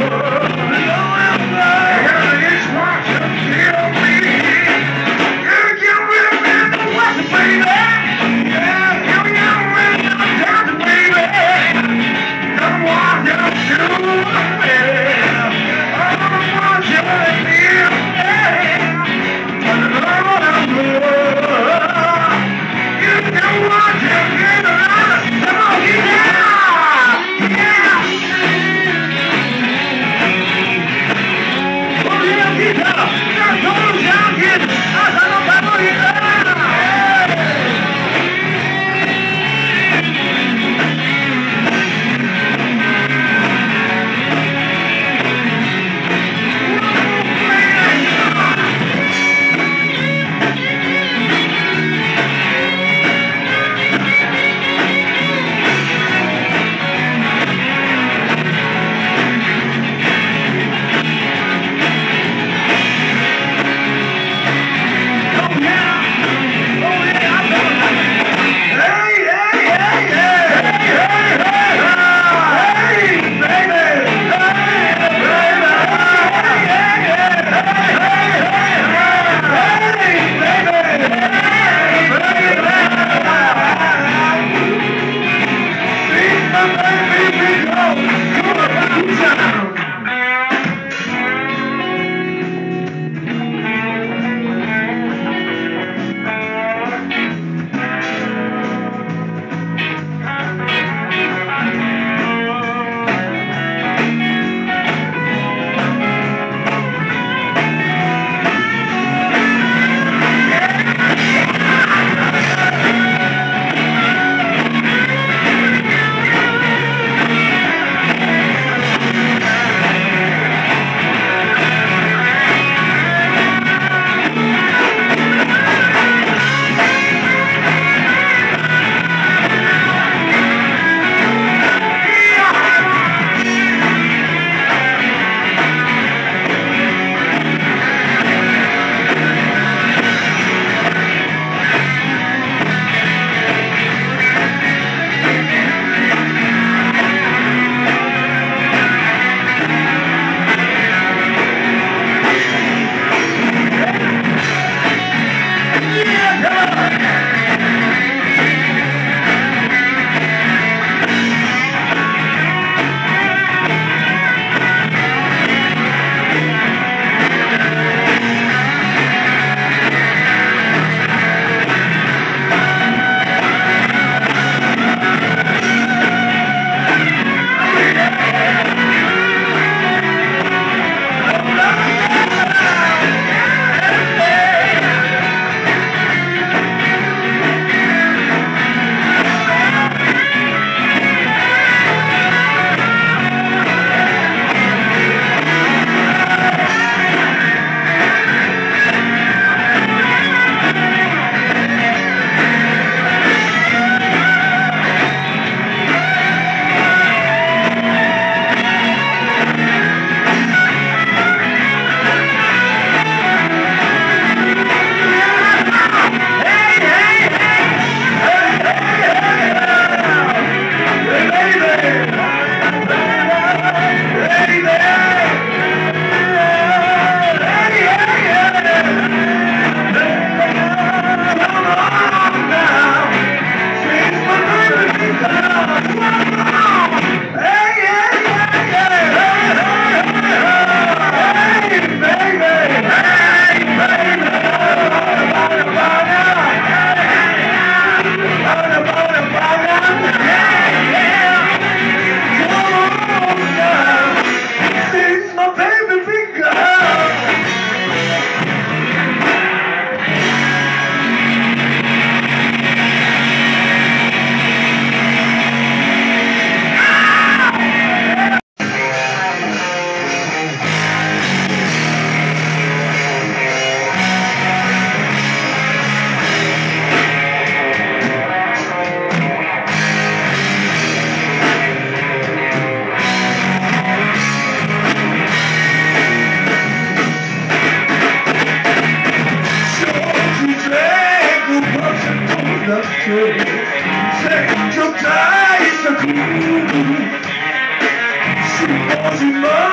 Take your time to cool. She wants you more.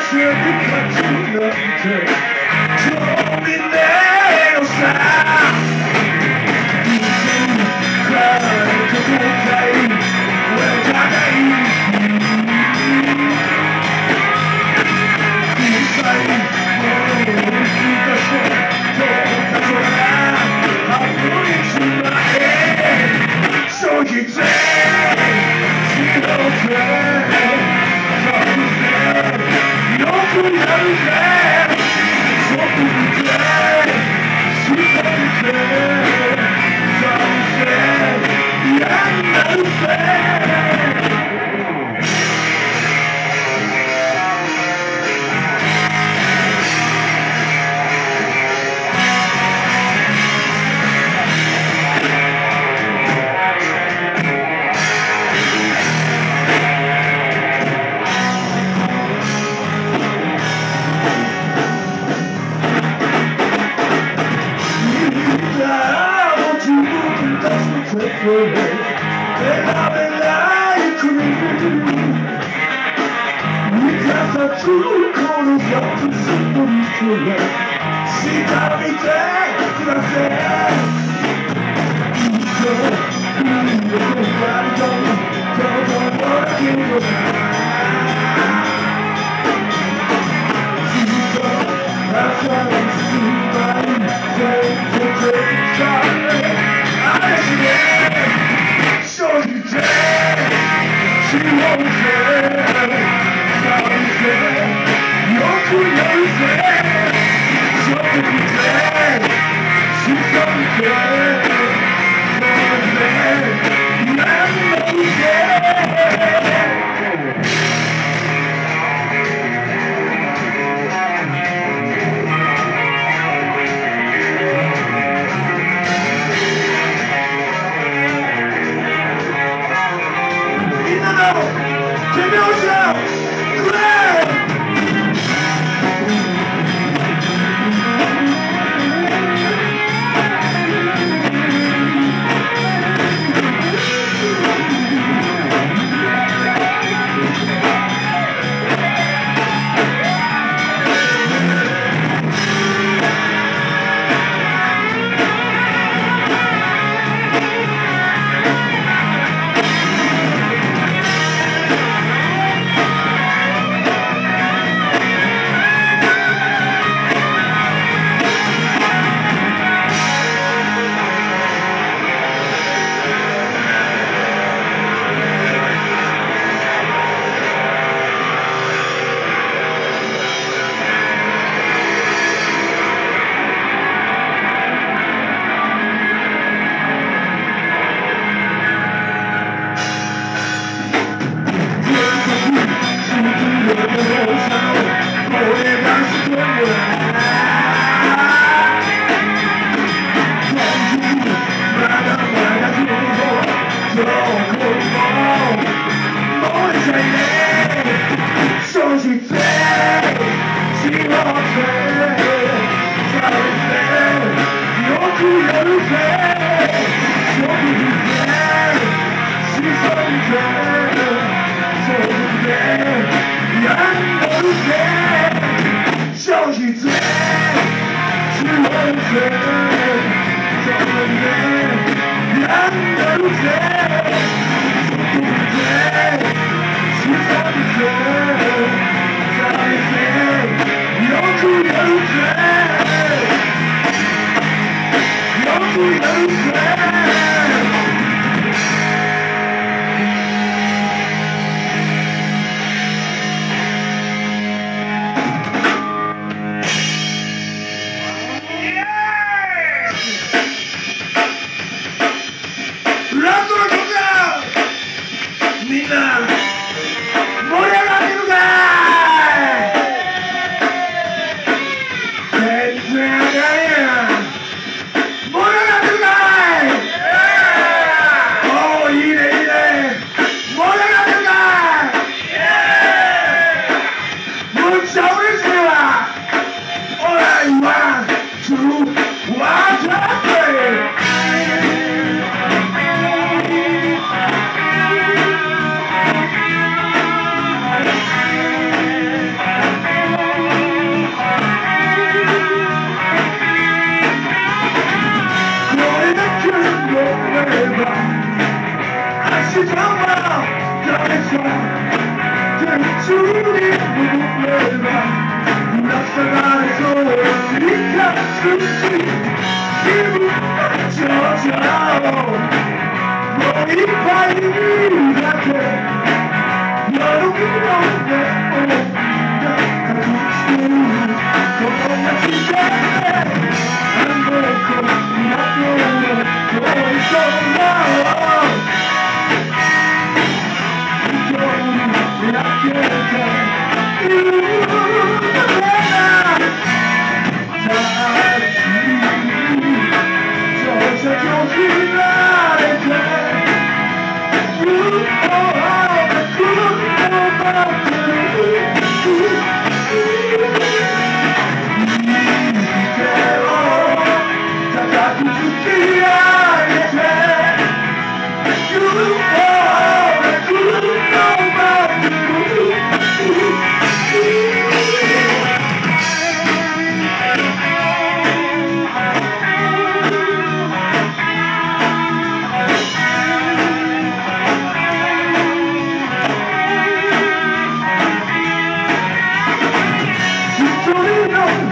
みんな盛り上がってるか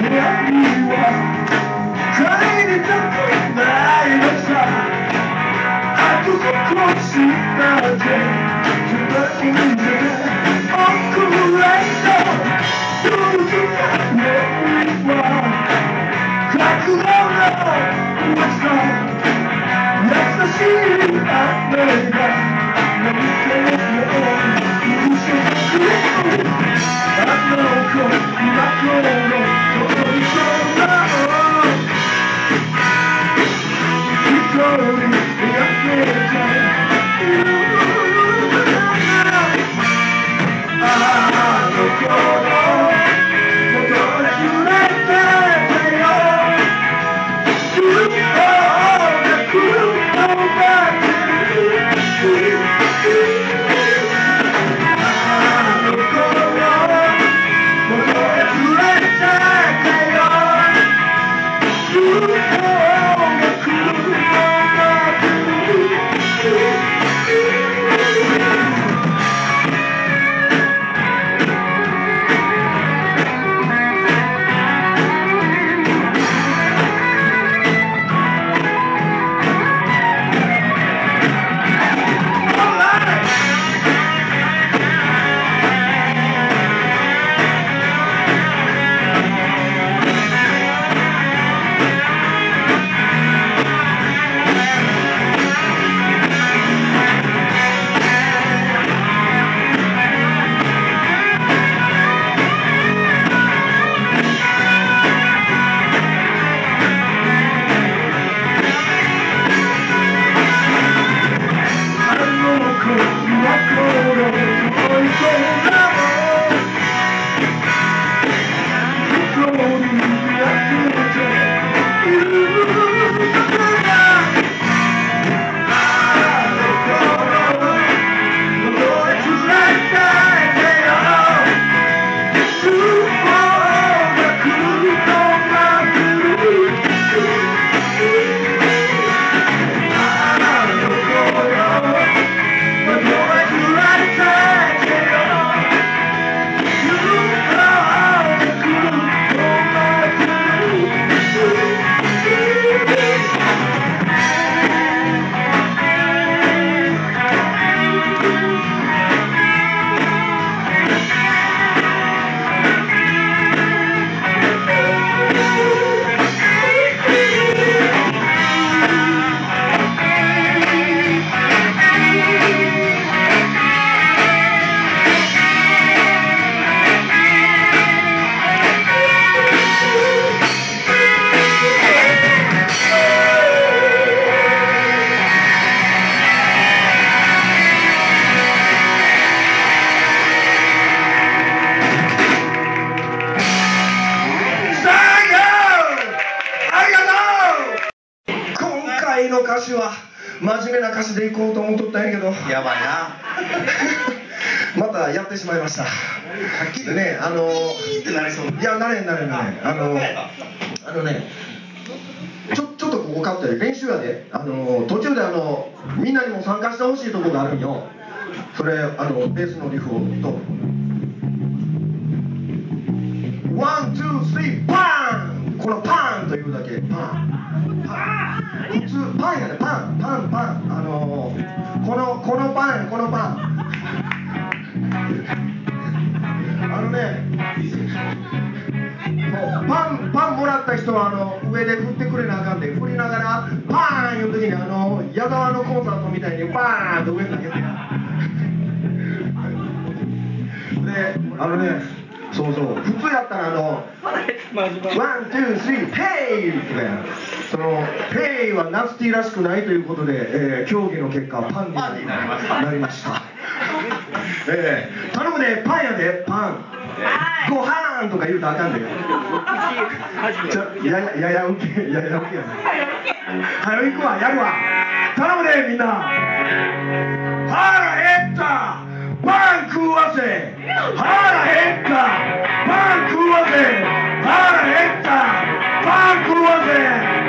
の歌詞は真面目な歌詞でいこうと思っとったんやけど、 やばいな。 またやってしまいました。でね、 ってなりそう。 いや、なれん。ちょっとここカットで練習やで、途中でみんなにも参加してほしいとこがあるんよ。それベースのリフをとワン、ツー、スリー、パン。このパンというだけ、パン。普通パンやね、パン。このパン。もうパンもらった人は上で振ってくれなあかんで、振りながらパーンいう時に矢沢のコンサートみたいにバーンと上に投げてでそう普通やったらワン、ツー、スリー、ペイってね、そのペイはナスティらしくないということで、競技の結果パンになりました。頼むで、パンやで、パン。ご飯とか言うとあかんで。やや受けやね。はよ行くわ、やるわ。頼むで、みんな。腹減った。パン食わせ。腹減った。パン食わせ。腹減った。パン食わせ。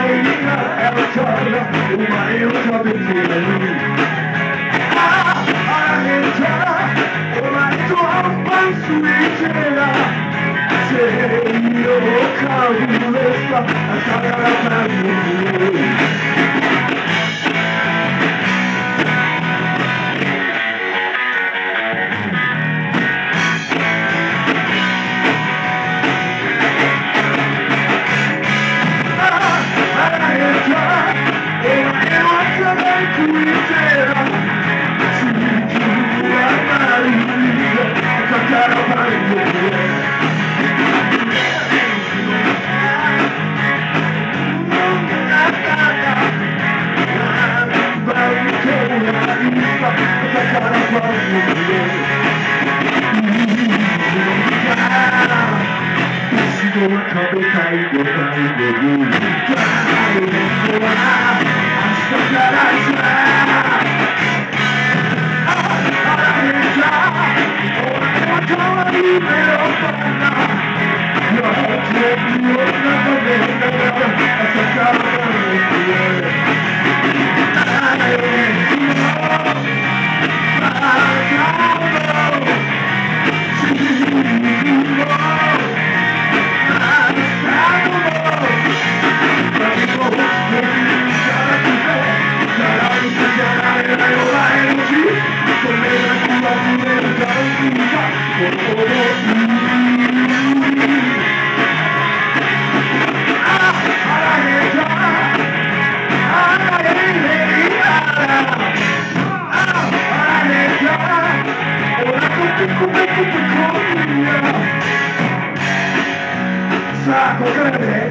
さあここからやで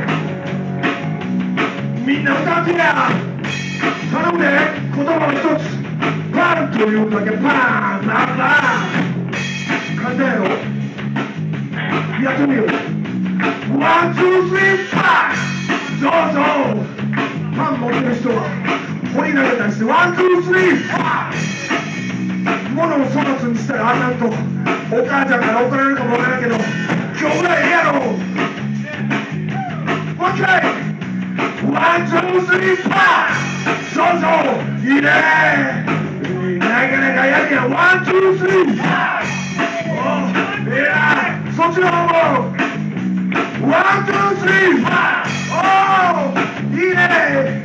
みんな歌ってや頼むで言葉を一つパンというだけパンパンパン簡単やろやってみようワンツースリーパンそうそうパン持ってる人は掘り投げたりしてワンツースリーパン物を粗末にしたらあんなんとお母ちゃんから怒られるかもわからんけど今日ぐらいええやろもう一回ワンツースリーパンそうそういいねなかなかやるやんワンツースリーパンおいやそっちの方もワンツースリーパンおいいね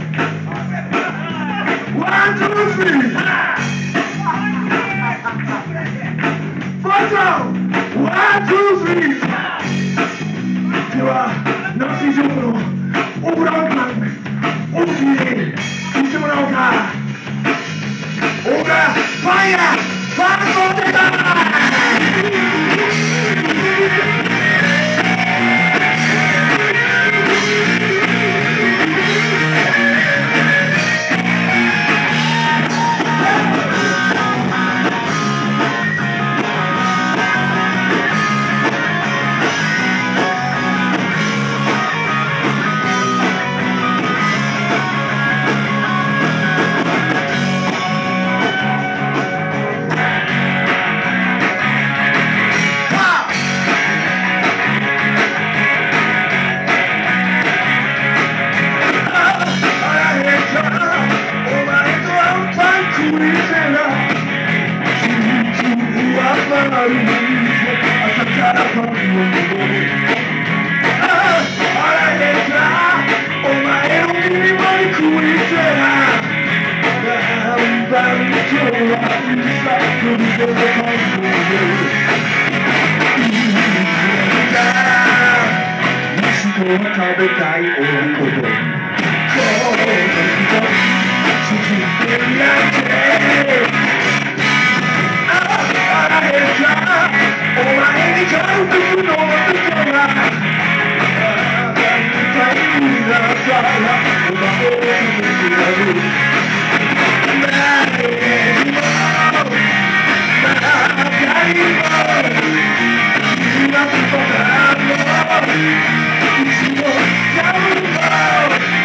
ワンツースリーパンワンツースリーではナンシー・ジョークのオブランパン大きに言ってもらおうかオブラパンやパンの出た食べたい男と今日の日が続いてるなんてあれじゃお前にちゃんとくのことが大事なさらお前を知らず誰にも誰にも今すぐだろう一度やるの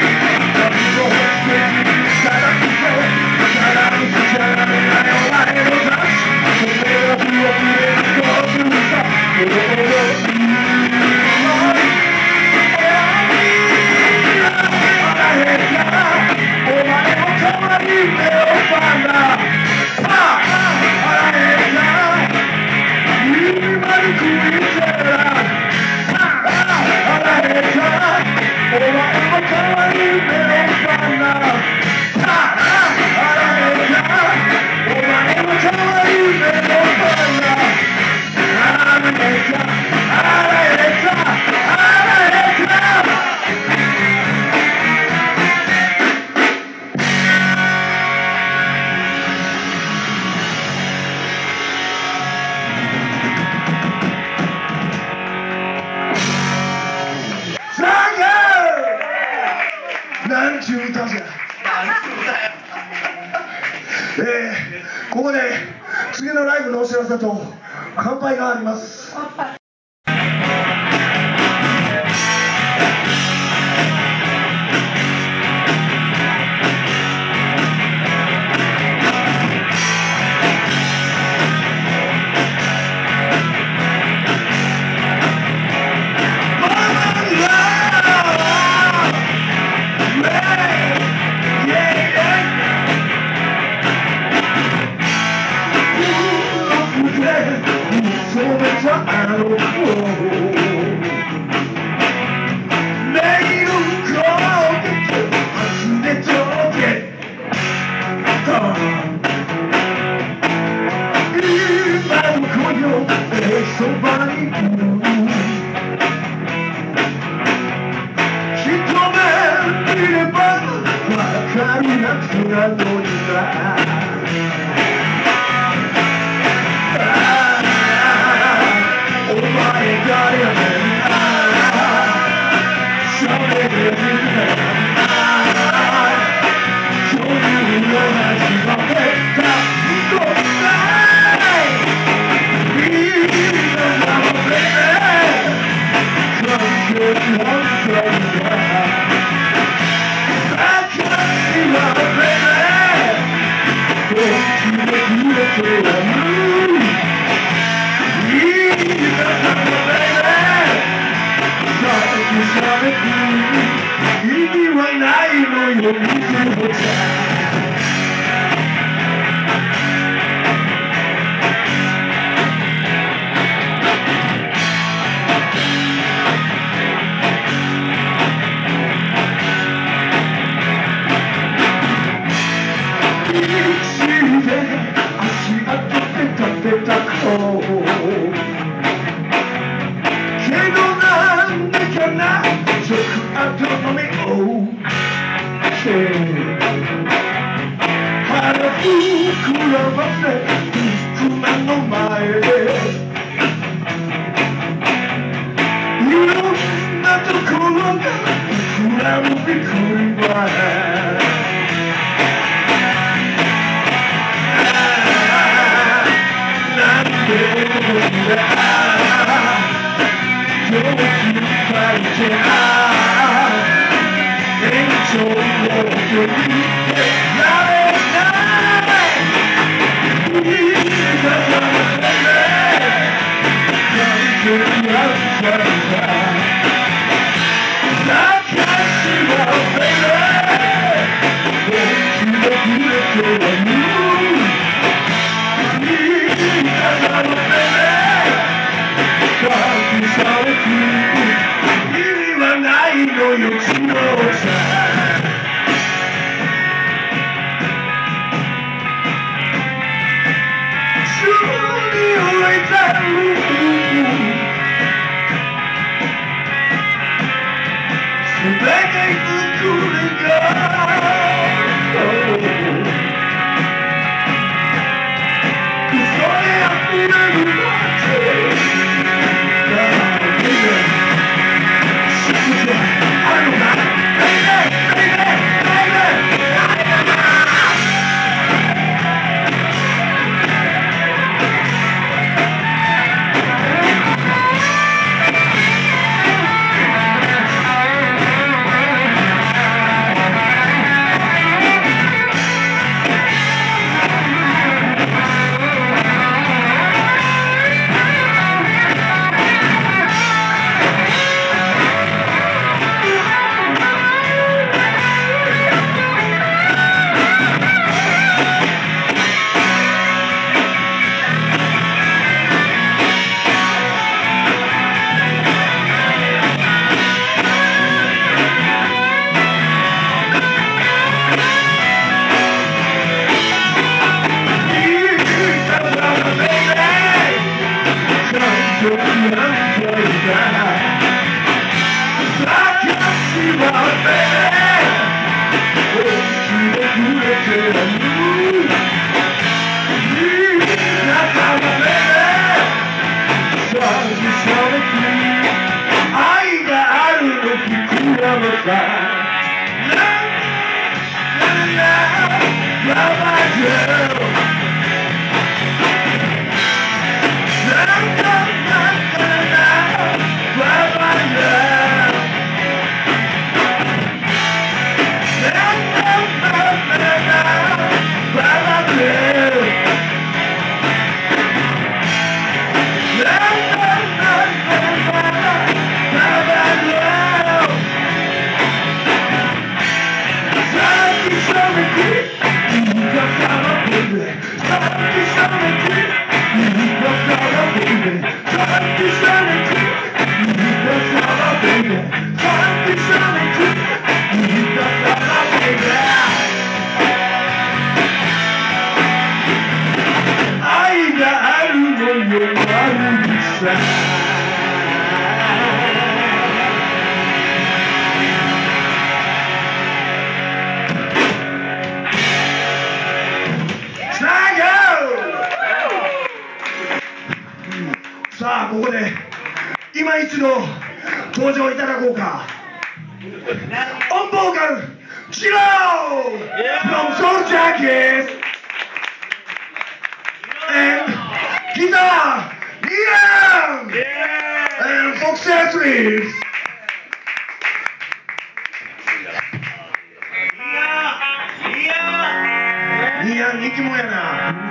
たぜ。ここで次のライブのお知らせと乾杯があります。 愛があるのきくらまたさあここで今一度登場いただこうか。オンボーカルジロー from Soul Jackets and guitar Liam and Fox Accessories. リアン人気者やな。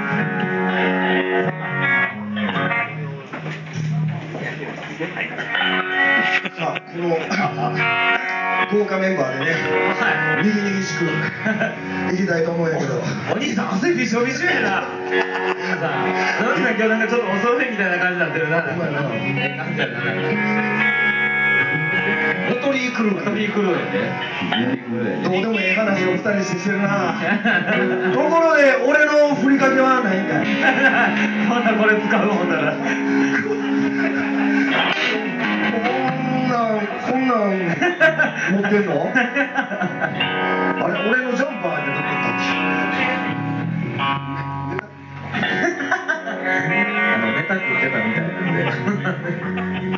さあこの豪華メンバーでね、にぎにぎしくいきたいと思うんやけど、 お兄さん汗びしょびしょやな。お兄さんなんか今日なんかちょっとお揃いみたいな感じになってるな。感じやな。 ホトリークルートリークルーやね。 どうでもええ話を二人してるな。ところで俺のふりかけはないんかい。 まだこれ使うもんだな。 こんなん持ってんの？あれ俺のジャンパーでどこ行ったっネタ食ってたみたいなんで。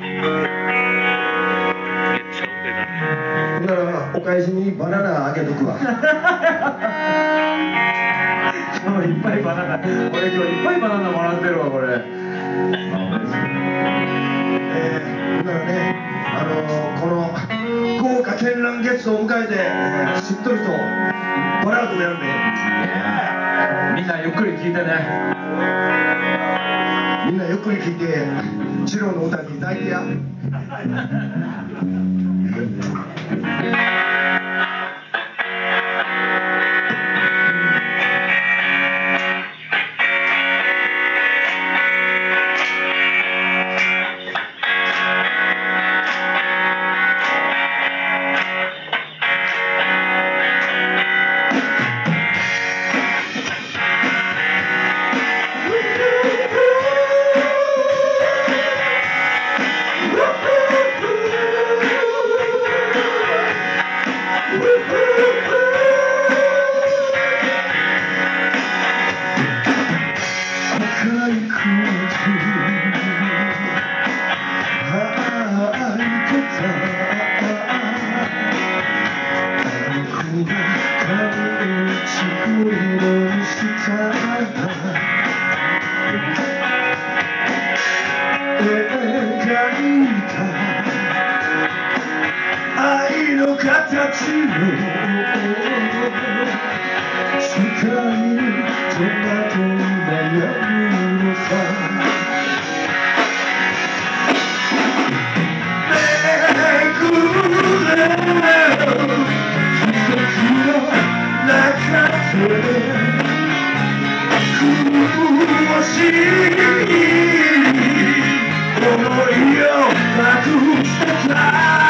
け？だからお返しにバナナあげとくわ。 今日いっぱいバナナ。俺今日いっぱいバナナもらってるわこれ。 だからね。この豪華絢爛ゲストを迎えて、しっとりとバラードをやるんで、 みんなゆっくり聞いてね。 みんなゆっくり聴いてジローの歌に抱いてや。愛の形を世界にトマト悩むのさ。めくれ季節の中で苦しい思いを隠してた。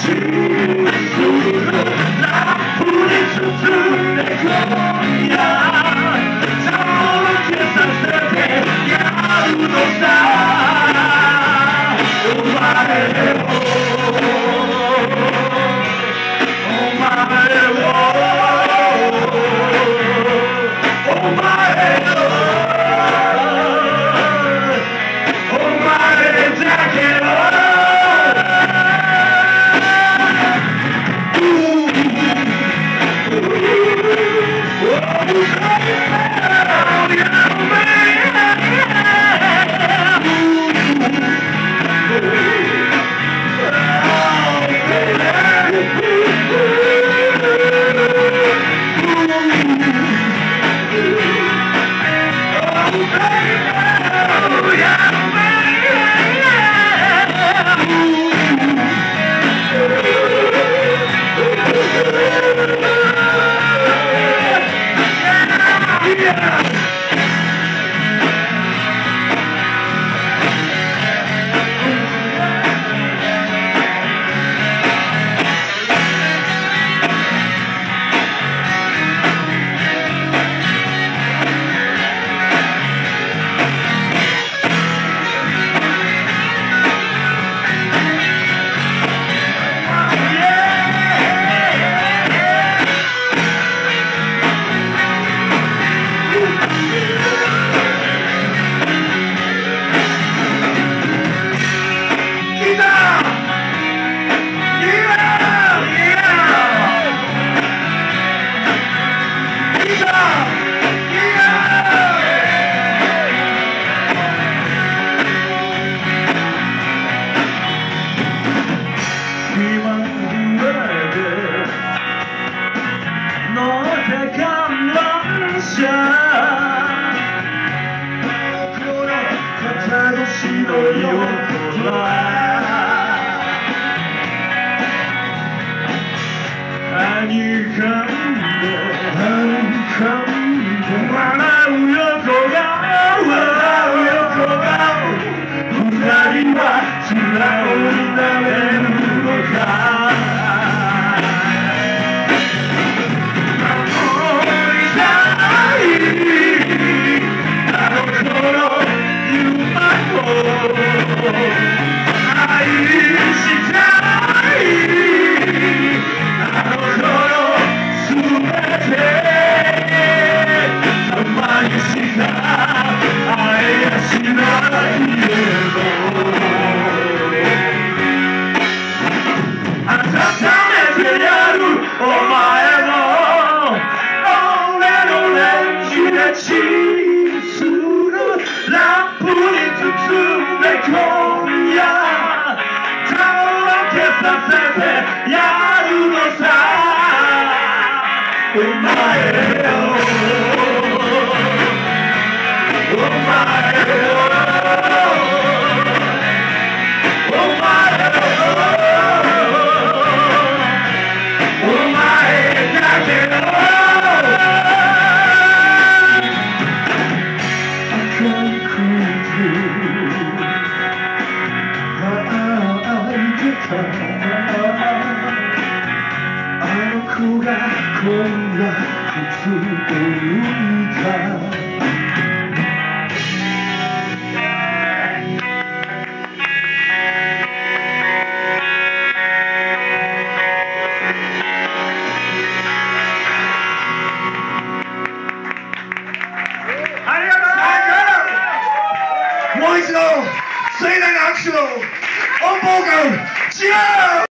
もう一度盛大な拍手をオンボーカルジャー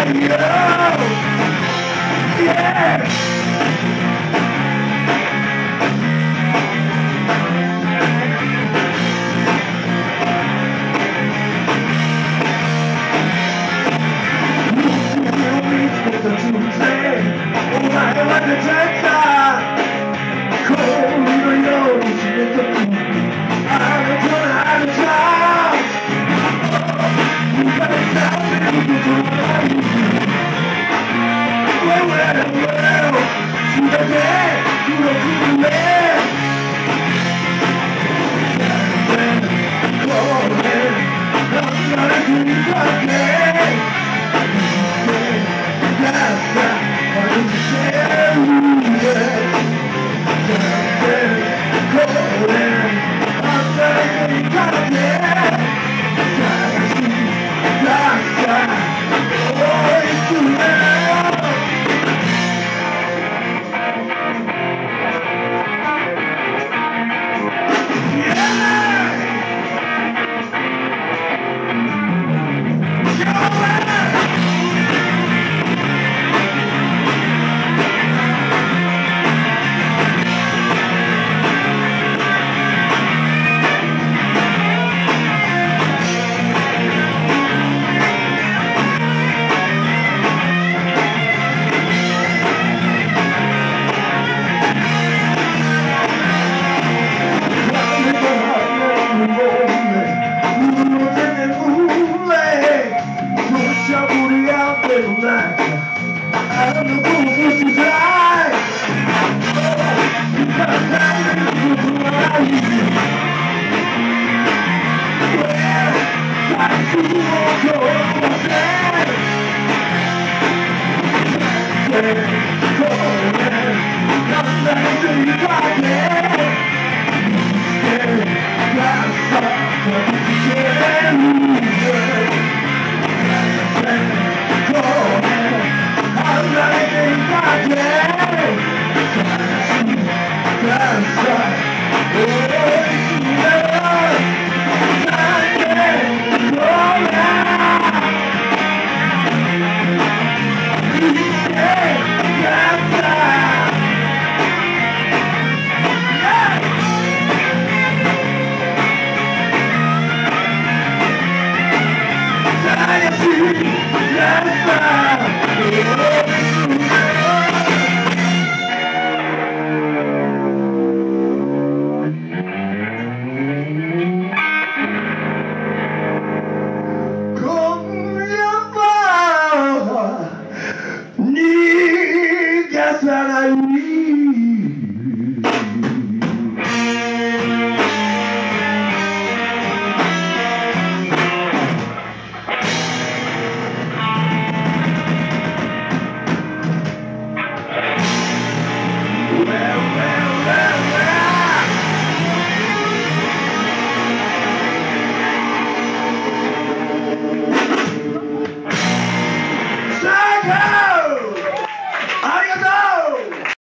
逃がさない